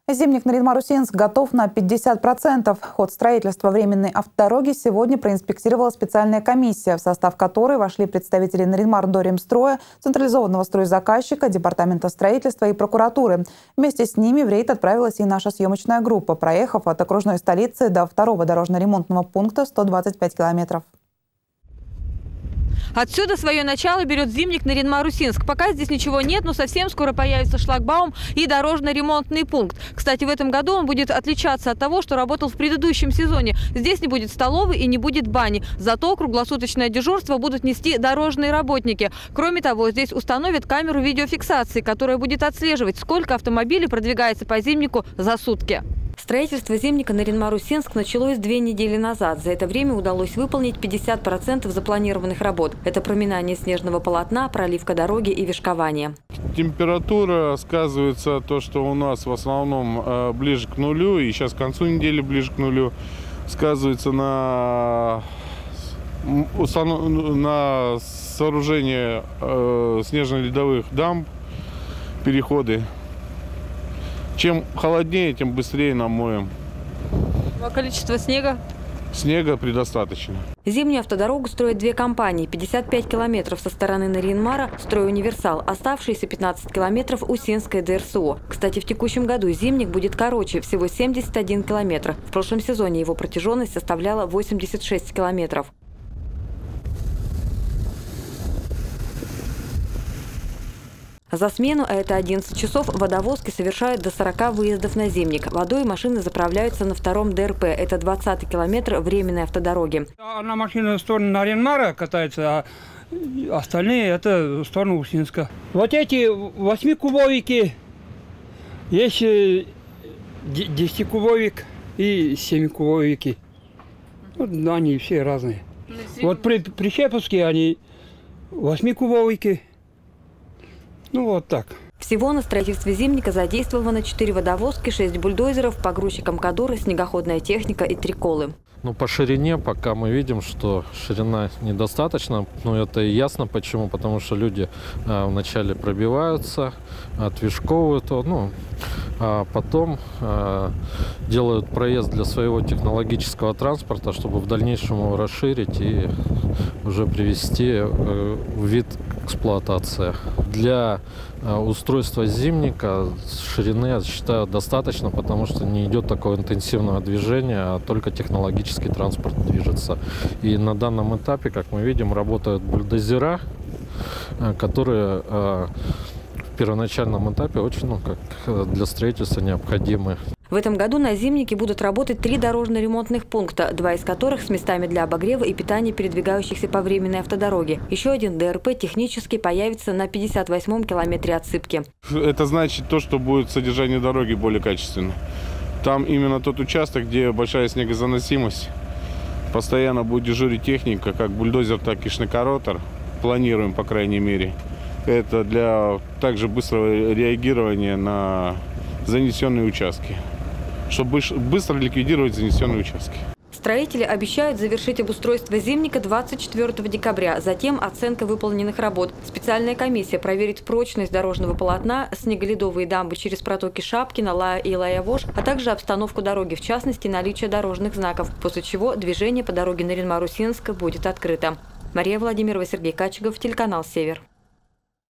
Зимник Нарин-Марусинск готов на 50%. Ход строительства временной автодороги сегодня проинспектировала специальная комиссия, в состав которой вошли представители Нарин-Мар-Доремстроя, централизованного стройзаказчика, департамента строительства и прокуратуры. Вместе с ними в рейд отправилась и наша съемочная группа, проехав от окружной столицы до второго дорожно-ремонтного пункта 125 километров. Отсюда свое начало берет зимник Нарин-Марусинск. Пока здесь ничего нет, но совсем скоро появится шлагбаум и дорожно-ремонтный пункт. Кстати, в этом году он будет отличаться от того, что работал в предыдущем сезоне. Здесь не будет столовой и не будет бани. Зато круглосуточное дежурство будут нести дорожные работники. Кроме того, здесь установят камеру видеофиксации, которая будет отслеживать, сколько автомобилей продвигается по зимнику за сутки. Строительство зимника Нарин-Марусинск началось 2 недели назад. За это время удалось выполнить 50% запланированных работ. Это проминание снежного полотна, проливка дороги и вишкование. Температура сказывается то, что у нас в основном ближе к нулю, и сейчас к концу недели ближе к нулю, сказывается на сооружение снежно-ледовых дамб, переходы. Чем холоднее, тем быстрее намоем. А количество снега? Снега предостаточно. Зимнюю автодорогу строят 2 компании. 55 километров со стороны Нарин-Мара «Стройуниверсал», оставшиеся 15 километров Усинское ДРСО. Кстати, в текущем году зимник будет короче, всего 71 километр. В прошлом сезоне его протяженность составляла 86 километров. За смену, а это 11 часов, водовозки совершают до 40 выездов на зимник. Водой машины заправляются на 2-м ДРП. Это 20-й километр временной автодороги. Одна машина в сторону Нарин-Мара катается, а остальные это в сторону Усинска. Вот эти 8-кубовики, есть 10-кубовик и 7-кубовики. Вот, они все разные. Вот причеповские они 8-кубовики. Ну вот так. Всего на строительстве зимника задействовано 4 водовозки, 6 бульдозеров, погрузчик АМКАДОРы, снегоходная техника и 3 колы. Ну, по ширине пока мы видим, что ширина недостаточно. Но это и ясно почему. Потому что люди вначале пробиваются, отвишковывают, а потом делают проезд для своего технологического транспорта, чтобы в дальнейшем его расширить и уже привести в вид эксплуатации. Для устройства зимника ширины, я считаю, достаточно, потому что не идет такого интенсивного движения, а только технологический транспорт движется. И на данном этапе, как мы видим, работают бульдозера, которые в первоначальном этапе очень, для строительства необходимы. В этом году на зимнике будут работать 3 дорожно-ремонтных пункта, 2 из которых с местами для обогрева и питания передвигающихся по временной автодороге. Еще один ДРП технически появится на 58-м километре отсыпки. Это значит то, что будет содержание дороги более качественно. Там именно тот участок, где большая снегозаносимость. Постоянно будет дежурить техника, как бульдозер, так и шнекоротор. Планируем, по крайней мере. Это для также быстрого реагирования на занесенные участки, чтобы быстро ликвидировать занесенные участки. Строители обещают завершить обустройство зимника 24 декабря. Затем оценка выполненных работ. Специальная комиссия проверит прочность дорожного полотна, снеголедовые дамбы через протоки Шапкина, Лая и Лая-Вож, а также обстановку дороги, в частности наличие дорожных знаков, после чего движение по дороге Нарин-Марусинска будет открыто. Мария Владимирова, Сергей Качегов, телеканал «Север».